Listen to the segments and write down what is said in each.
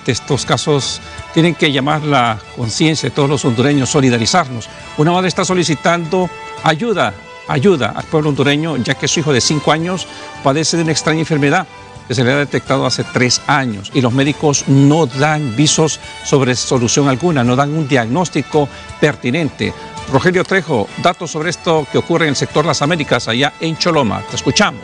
Realmente estos casos tienen que llamar la conciencia de todos los hondureños, solidarizarnos. Una madre está solicitando ayuda al pueblo hondureño, ya que su hijo de 5 años padece de una extraña enfermedad que se le ha detectado hace 3 años y los médicos no dan visos sobre solución alguna, no dan un diagnóstico pertinente. Rogelio Trejo, datos sobre esto que ocurre en el sector Las Américas, allá en Choloma. Te escuchamos.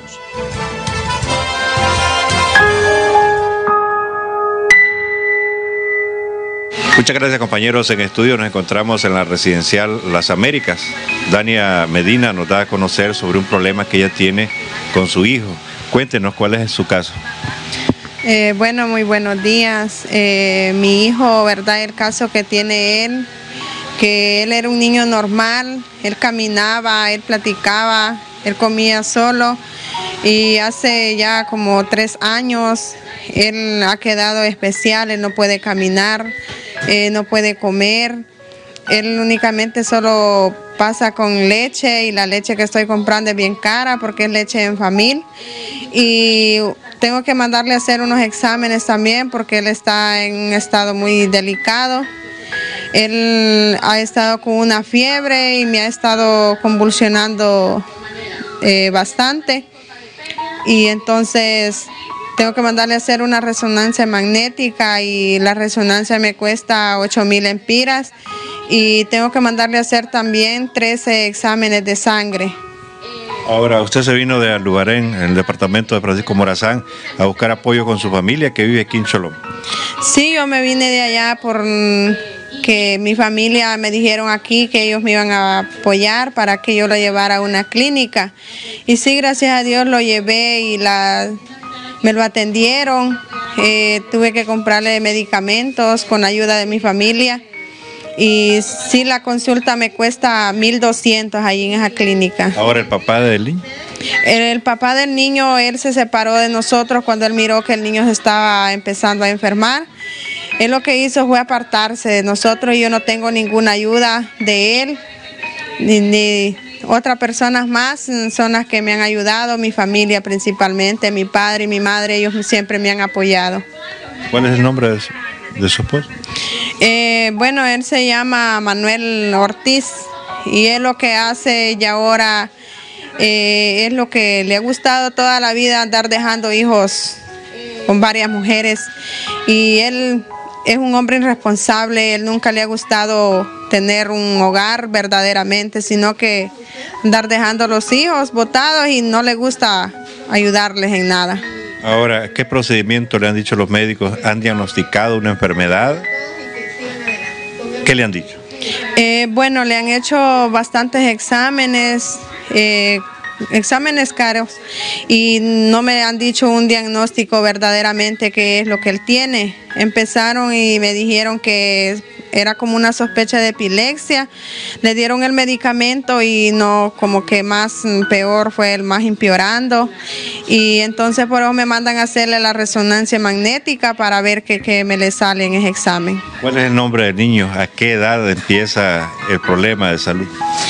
Muchas gracias, compañeros. En estudio nos encontramos en la residencial Las Américas. Dania Medina nos da a conocer sobre un problema que ella tiene con su hijo. Cuéntenos cuál es su caso. Bueno, muy buenos días. Mi hijo, ¿verdad? El caso que tiene él, que él era un niño normal, él caminaba, él platicaba, él comía solo y hace ya como 3 años él ha quedado especial, él no puede caminar, no puede comer, él únicamente solo pasa con leche y la leche que estoy comprando es bien cara porque es leche Enfamil y tengo que mandarle a hacer unos exámenes también porque él está en un estado muy delicado. Él ha estado con una fiebre y me ha estado convulsionando bastante y entonces tengo que mandarle a hacer una resonancia magnética y la resonancia me cuesta 8,000 empiras y tengo que mandarle a hacer también 13 exámenes de sangre. Ahora, usted se vino de Alubarén, en el departamento de Francisco Morazán, a buscar apoyo con su familia que vive aquí en Choloma. Sí, yo me vine de allá porque mi familia me dijeron aquí que ellos me iban a apoyar para que yo lo llevara a una clínica. Y sí, gracias a Dios lo llevé y me lo atendieron. Tuve que comprarle medicamentos con ayuda de mi familia. Y sí, la consulta me cuesta 1,200 allí en esa clínica. Ahora, ¿el papá del niño? El papá del niño, él se separó de nosotros cuando él miró que el niño se estaba empezando a enfermar. Él lo que hizo fue apartarse de nosotros y yo no tengo ninguna ayuda de él, ni otras personas más son las que me han ayudado, mi familia principalmente, mi padre y mi madre, ellos siempre me han apoyado. ¿Cuál es el nombre de su esposo? Bueno, él se llama Manuel Ortiz y él lo que hace y ahora es lo que le ha gustado toda la vida, andar dejando hijos con varias mujeres y él es un hombre irresponsable, él nunca le ha gustado tener un hogar verdaderamente, sino que andar dejando los hijos botados y no le gusta ayudarles en nada. Ahora, ¿qué procedimiento le han dicho los médicos? ¿Han diagnosticado una enfermedad? ¿Qué le han dicho? Bueno, le han hecho bastantes exámenes, exámenes caros y no me han dicho un diagnóstico verdaderamente qué es lo que él tiene. Empezaron y me dijeron que era como una sospecha de epilepsia, le dieron el medicamento y no, como que más peor fue el más empeorando y entonces por eso me mandan a hacerle la resonancia magnética para ver qué me le sale en ese examen. ¿Cuál es el nombre del niño? ¿A qué edad empieza el problema de salud?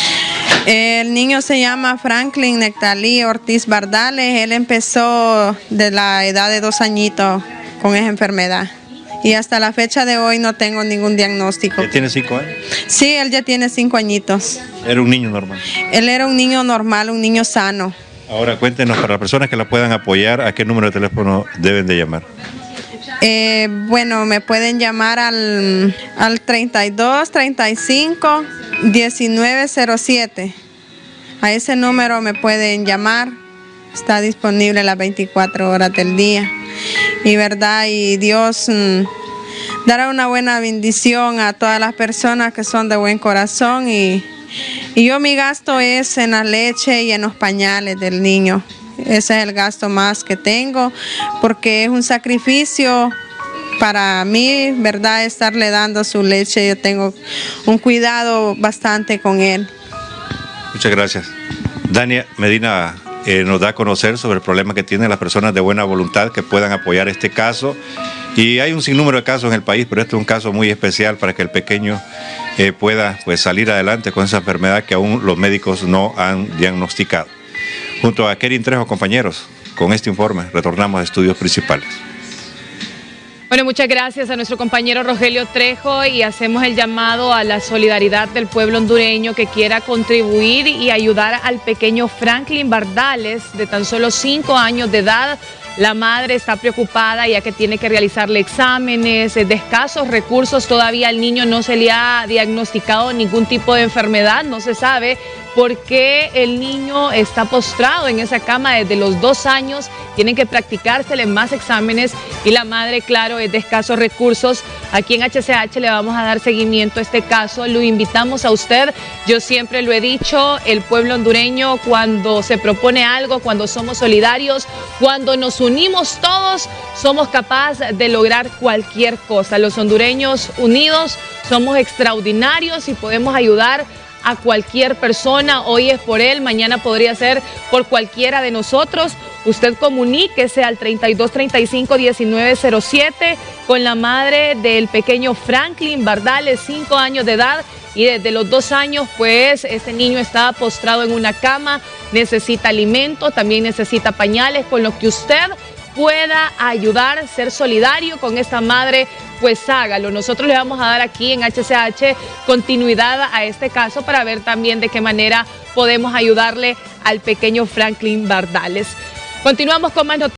El niño se llama Franklin Nectalí Ortiz Bardales, él empezó de la edad de 2 añitos con esa enfermedad. Y hasta la fecha de hoy no tengo ningún diagnóstico. ¿Ya tiene 5 años? Sí, él ya tiene 5 añitos. ¿Era un niño normal? Él era un niño normal, un niño sano. Ahora cuéntenos, para las personas que la puedan apoyar, ¿a qué número de teléfono deben de llamar? Bueno, me pueden llamar al 32 35 1907. A ese número me pueden llamar. Está disponible las 24 horas del día. Y verdad, y Dios dará una buena bendición a todas las personas que son de buen corazón y yo mi gasto es en la leche y en los pañales del niño. Ese es el gasto más que tengo porque es un sacrificio para mí, verdad, estarle dando su leche. Yo tengo un cuidado bastante con él. Muchas gracias. Dania Medina nos da a conocer sobre el problema que tienen las personas de buena voluntad que puedan apoyar este caso. Y hay un sinnúmero de casos en el país, pero este es un caso muy especial para que el pequeño pueda salir adelante con esa enfermedad que aún los médicos no han diagnosticado. Junto a Kerin Trejo, compañeros, con este informe retornamos a estudios principales. Bueno, muchas gracias a nuestro compañero Rogelio Trejo y hacemos el llamado a la solidaridad del pueblo hondureño que quiera contribuir y ayudar al pequeño Franklin Bardales, de tan solo 5 años de edad. La madre está preocupada ya que tiene que realizarle exámenes de escasos recursos. Todavía al niño no se le ha diagnosticado ningún tipo de enfermedad, no se sabe por qué el niño está postrado en esa cama desde los 2 años. Tienen que practicársele más exámenes y la madre, claro, es de escasos recursos. Aquí en HCH le vamos a dar seguimiento a este caso. Lo invitamos a usted. Yo siempre lo he dicho, el pueblo hondureño cuando se propone algo, cuando somos solidarios, cuando nos unimos todos, somos capaces de lograr cualquier cosa. Los hondureños unidos somos extraordinarios y podemos ayudar a cualquier persona. Hoy es por él, mañana podría ser por cualquiera de nosotros. Usted comuníquese al 3235-1907 con la madre del pequeño Franklin Bardales, 5 años de edad, y desde los 2 años pues este niño está postrado en una cama, necesita alimento, también necesita pañales, con lo que usted pueda ayudar, ser solidario con esta madre, pues hágalo. Nosotros le vamos a dar aquí en HCH continuidad a este caso para ver también de qué manera podemos ayudarle al pequeño Franklin Bardales. Continuamos con más noticias.